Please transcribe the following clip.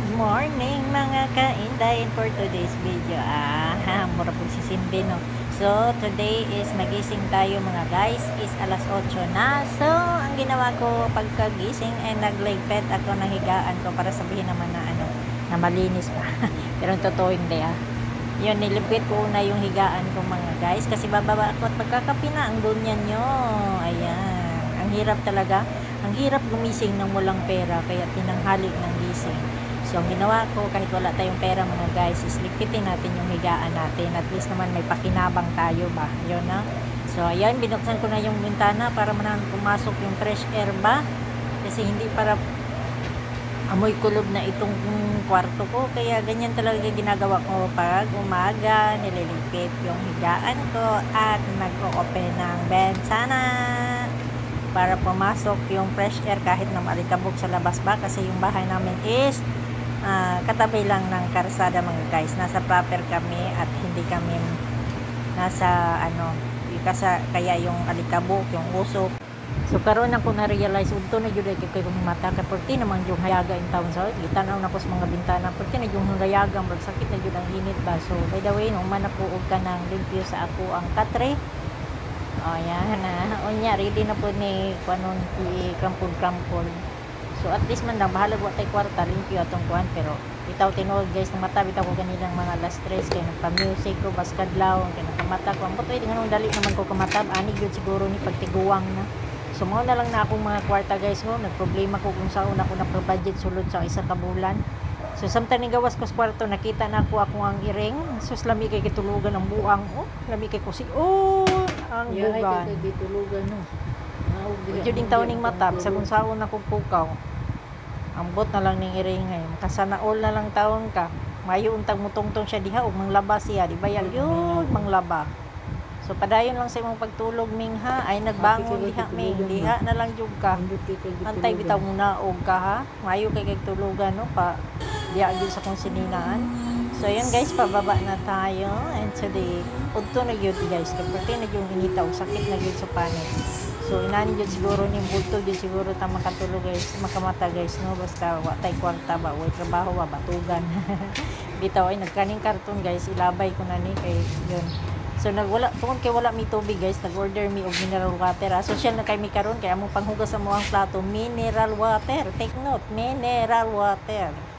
morning mga kainday, and for today's video mura po si Simbi, no? So today is nagising tayo mga guys, is alas 8 na. So ang ginawa ko pagkagising ay nagligpit ako ng higaan ko para sabihin naman na na malinis pa. Pero totoo hindi yun, nilipit ko na yung higaan ko mga guys kasi bababa ako at pagkakapi na ang dunyan nyo. Ayan, ang hirap talaga, ang hirap gumising ng walang pera, kaya tinanghali ng gising. So ang ginawa ko, kahit wala tayong pera mga guys, is lipitin natin yung higaan natin, at least naman may pakinabang tayo ba, yun na. So ayan, binuksan ko na yung bintana para manahan pumasok yung fresh air ba, kasi hindi para amoy kulob na itong kwarto ko. Kaya ganyan talaga ginagawa ko pag umaga, nililipit yung higaan ko at nag-o-open ng bensana para pumasok yung fresh air kahit na malikabok sa labas ba, kasi yung bahay namin is katabi lang ng karsada mga guys. Nasa proper kami at hindi kami nasa kaya yung alikabok, yung usok. So karon ako na-realize udto na jud kay kung mata ka perti naman yung hayaga in town sa gitanaw na ko sa mga bintana perti na yung hayaga brag sakit na jud ang init ba. So by the way, nung manapuog ka ng limpyo sa ako ang katre. Oh yan onya ready na po ni kuanon i-kampol. So at least man lang bahalag wa tay kwarta limpyo atong kuan, pero bitaw tinuod guys ng mata, bitaw ko ganilang mga alas 3 kay nagpa-music ko baskadlaw kay nagkamata ko ambot ay nganong dali naman ko kamatab ani gyud siguro ni pagtiguang na. So mao na lang na akong mga kwarta guys, no, nagproblema ko kung saan ako na-budget sulod sa isa ka bulan. So samtang gawas ko sa kwarto, nakita na ako ang iring. So lami kay kitulugan ang buang, lami kay kusi. Ang bugan. Ditulugan no. Jud ding taon ning matap sa kung saan ako pukaw. Ambot na lang ning iring ngayon. Kasana all na lang taon ka. Mayo untag mutungtong siya diha ug manglaba siya, di ba yun manglaba. So padayon lang sa imong pagtulog mingha, ay nagbangon diha ming, diha na lang jud ka. Antay bitaw muna og ka ha. Mayo kay tulugan no pa diha gyud sa kong sininaan. So ayun guys, pababa na tayo, and today udto na gyud guys, kapati na yung inita og sakit na gyud sa panit. So inani gyud siguro ning bulto gyud siguro ta makatulog guys, makamata guys no, basta wa tay kwarta ba, way trabaho ba, batugan. Bitaw ay nagkaning karton guys, ilabay ko na ni kay yun. So nagwala tungod kay wala mi tubig guys, nag-order mi og mineral water. Social na kay mi karon kay among panghugas sa mo ang plato, mineral water. Take note, mineral water.